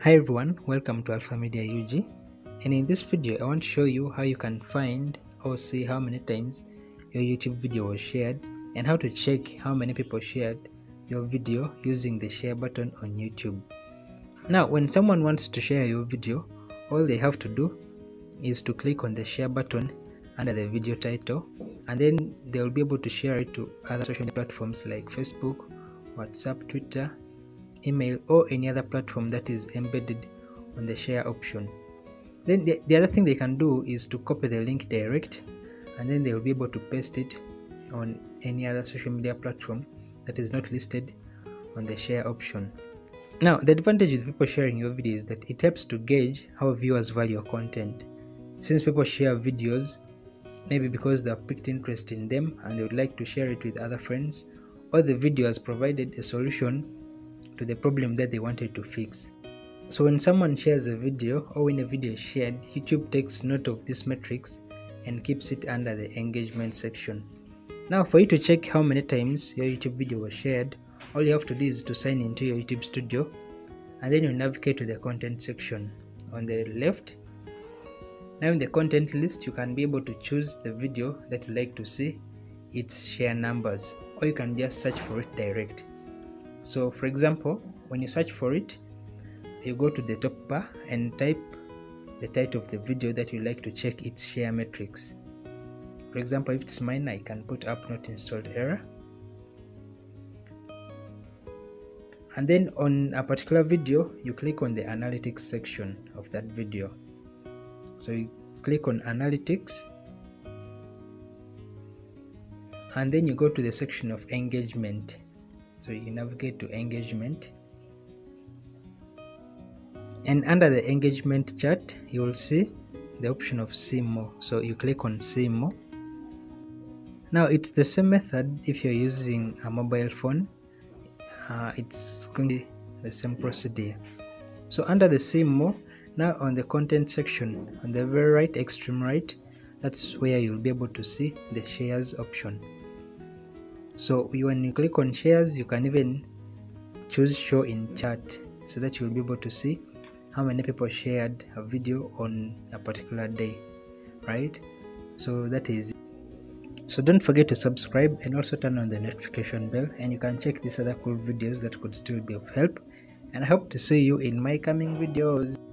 Hi everyone, welcome to Alpha Media UG, and in this video I want to show you how you can find or see how many times your YouTube video was shared and how to check how many people shared your video using the share button on YouTube. Now when someone wants to share your video, all they have to do is to click on the share button under the video title, and then they will be able to share it to other social media platforms like Facebook, WhatsApp, Twitter, email, or any other platform that is embedded on the share option. Then the other thing they can do is to copy the link direct, and then they will be able to paste it on any other social media platform that is not listed on the share option. Now the advantage with people sharing your video is that it helps to gauge how viewers value your content. Since people share videos maybe because they have picked interest in them and they would like to share it with other friends, or the video has provided a solution to the problem that they wanted to fix. So when someone shares a video or when a video is shared, YouTube takes note of this metrics and keeps it under the engagement section. Now for you to check how many times your YouTube video was shared, all you have to do is to sign into your YouTube studio, and then you navigate to the content section on the left. Now in the content list you can be able to choose the video that you like to see its share numbers, or you can just search for it direct. So for example, when you search for it, you go to the top bar and type the title of the video that you like to check its share metrics. For example, if it's mine, I can put up not installed error. And then on a particular video, you click on the analytics section of that video. So you click on analytics, and then you go to the section of engagement. So you navigate to engagement, and under the engagement chart you will see the option of see more. So you click on see more. Now it's the same method if you're using a mobile phone. It's going to be the same procedure. So under the see more, now on the content section on the very right, extreme right, that's where you'll be able to see the shares option. So when you click on shares, you can even choose show in chart, so that you'll be able to see how many people shared a video on a particular day, right? So that is it. So don't forget to subscribe and also turn on the notification bell, and you can check these other cool videos that could still be of help, and I hope to see you in my coming videos.